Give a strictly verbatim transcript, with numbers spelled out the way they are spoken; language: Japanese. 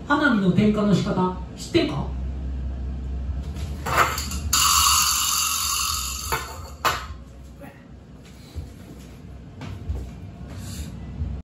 花火の点火の仕方知ってんか？